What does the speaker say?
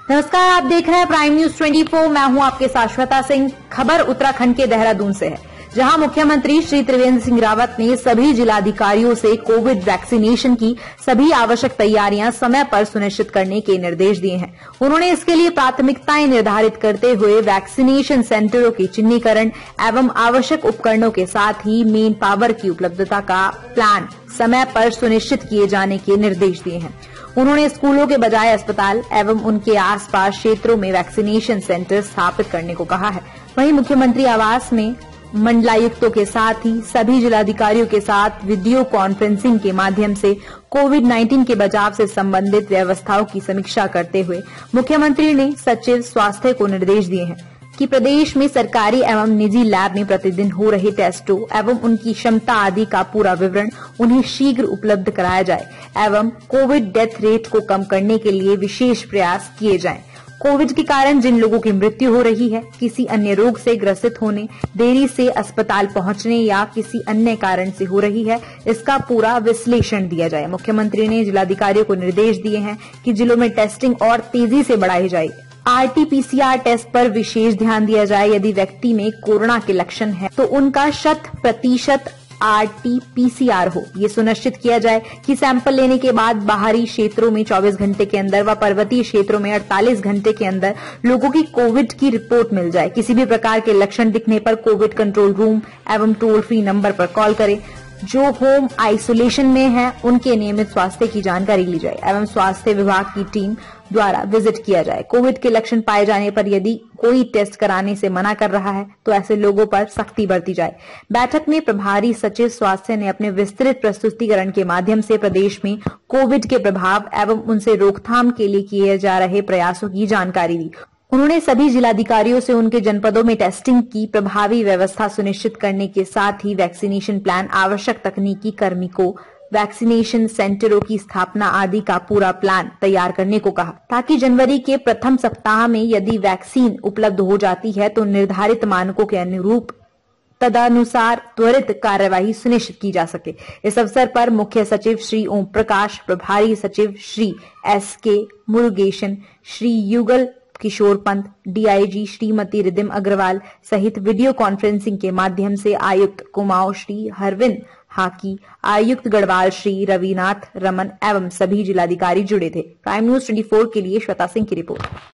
नमस्कार, आप देख रहे हैं प्राइम न्यूज 24। मैं हूं आपके साथ श्वेता सिंह। खबर उत्तराखंड के देहरादून से है, जहां मुख्यमंत्री श्री त्रिवेंद्र सिंह रावत ने सभी जिलाधिकारियों से कोविड वैक्सीनेशन की सभी आवश्यक तैयारियां समय पर सुनिश्चित करने के निर्देश दिए हैं। उन्होंने इसके लिए प्राथमिकताएं निर्धारित करते हुए वैक्सीनेशन सेंटरों के चिन्हीकरण एवं आवश्यक उपकरणों के साथ ही मेन पावर की उपलब्धता का प्लान समय पर सुनिश्चित किए जाने के निर्देश दिए हैं। उन्होंने स्कूलों के बजाय अस्पताल एवं उनके आसपास क्षेत्रों में वैक्सीनेशन सेंटर स्थापित करने को कहा है। वहीं मुख्यमंत्री आवास में मंडलायुक्तों के साथ ही सभी जिलाधिकारियों के साथ वीडियो कॉन्फ्रेंसिंग के माध्यम से कोविड-19 के बचाव से संबंधित व्यवस्थाओं की समीक्षा करते हुए मुख्यमंत्री ने सचिव स्वास्थ्य को निर्देश दिए हैं कि प्रदेश में सरकारी एवं निजी लैब में प्रतिदिन हो रहे टेस्टों एवं उनकी क्षमता आदि का पूरा विवरण उन्हें शीघ्र उपलब्ध कराया जाए एवं कोविड डेथ रेट को कम करने के लिए विशेष प्रयास किए जाएं। कोविड के कारण जिन लोगों की मृत्यु हो रही है, किसी अन्य रोग से ग्रसित होने, देरी से अस्पताल पहुंचने या किसी अन्य कारण से हो रही है, इसका पूरा विश्लेषण दिया जाए। मुख्यमंत्री ने जिलाधिकारियों को निर्देश दिए हैं कि जिलों में टेस्टिंग और तेजी से बढ़ाई जाए। RT-PCR टेस्ट पर विशेष ध्यान दिया जाए। यदि व्यक्ति में कोरोना के लक्षण है तो उनका 100% RT-PCR हो। ये सुनिश्चित किया जाए कि सैंपल लेने के बाद बाहरी क्षेत्रों में 24 घंटे के अंदर व पर्वतीय क्षेत्रों में 48 घंटे के अंदर लोगों की कोविड की रिपोर्ट मिल जाए। किसी भी प्रकार के लक्षण दिखने पर कोविड कंट्रोल रूम एवं टोल फ्री नंबर पर कॉल करें। जो होम आइसोलेशन में है उनके नियमित स्वास्थ्य की जानकारी ली जाए एवं स्वास्थ्य विभाग की टीम द्वारा विजिट किया जाए। कोविड के लक्षण पाए जाने पर यदि कोई टेस्ट कराने से मना कर रहा है तो ऐसे लोगों पर सख्ती बरती जाए। बैठक में प्रभारी सचिव स्वास्थ्य ने अपने विस्तृत प्रस्तुतिकरण के माध्यम से प्रदेश में कोविड के प्रभाव एवं उनसे रोकथाम के लिए किए जा रहे प्रयासों की जानकारी दी। उन्होंने सभी जिलाधिकारियों से उनके जनपदों में टेस्टिंग की प्रभावी व्यवस्था सुनिश्चित करने के साथ ही वैक्सीनेशन प्लान, आवश्यक तकनीकी कार्मिकों, वैक्सीनेशन सेंटरों की स्थापना आदि का पूरा प्लान तैयार करने को कहा, ताकि जनवरी के प्रथम सप्ताह में यदि वैक्सीन उपलब्ध हो जाती है तो निर्धारित मानकों के अनुरूप तदनुसार त्वरित कार्यवाही सुनिश्चित की जा सके। इस अवसर पर मुख्य सचिव श्री ओम प्रकाश, प्रभारी सचिव श्री SK मुरुगेशन, श्री युगल किशोर पंत, DIG श्रीमती रिदिम अग्रवाल सहित वीडियो कॉन्फ्रेंसिंग के माध्यम से आयुक्त कुमाऊं श्री हरविंद हाकी, आयुक्त गढ़वाल श्री रविनाथ रमन एवं सभी जिलाधिकारी जुड़े थे। प्राइम न्यूज 24 के लिए श्वेता सिंह की रिपोर्ट।